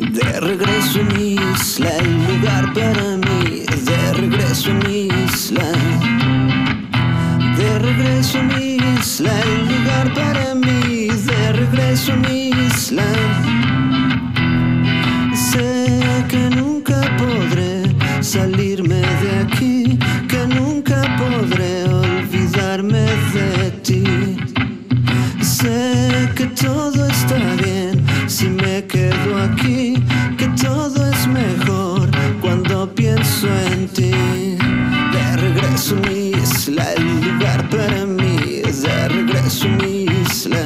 De regreso a mi isla, el lugar para mí. De regreso a mi isla. De regreso a mi isla, el lugar para mí. De regreso a mi isla. Sé que nunca podré salirme de aquí, que nunca podré olvidarme de ti. Sé que todo está bien si me quedo aquí, que todo es mejor cuando pienso en ti. De regreso a mi isla, el lugar para mí. De regreso a mi isla.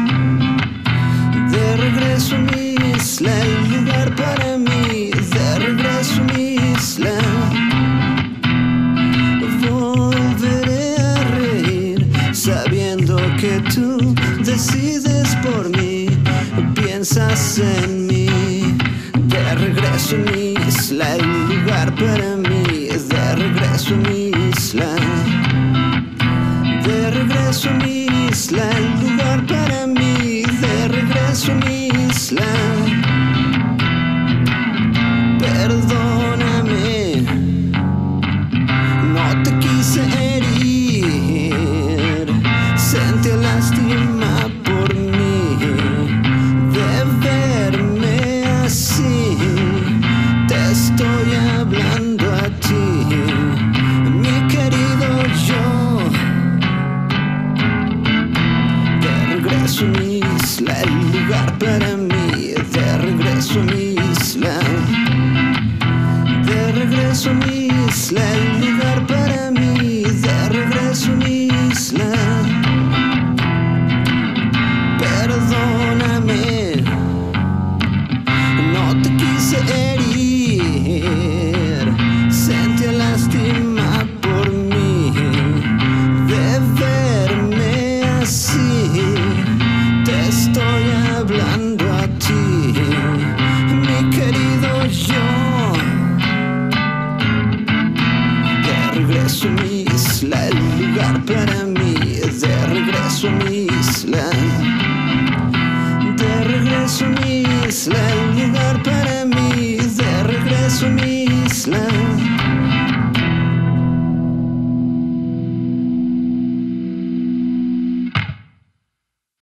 De regreso a mi isla, el lugar para mí. De regreso a mi isla. Volveré a reír sabiendo que tú decides por mí, piensas en mí. De regreso a mi isla, el lugar para mí. De regreso a mi isla. De regreso a mi isla, el lugar para mí. De regreso a mi isla. Perdóname, no te quise herir, sentí lástima por mí de verme así. Te estoy hablando a ti, mi querido yo. De regreso a mi isla, el lugar para mí. De regreso a mi isla. De regreso a mi isla, el lugar para mí. De regreso a mi isla. Perdóname, no te quise herir, sentí lástima por mí de verme así. Te estoy hablando a ti, mi querido yo. De regreso a mi isla, el lugar para mí. De regreso a mi isla. De regreso a mi isla, el lugar para mí.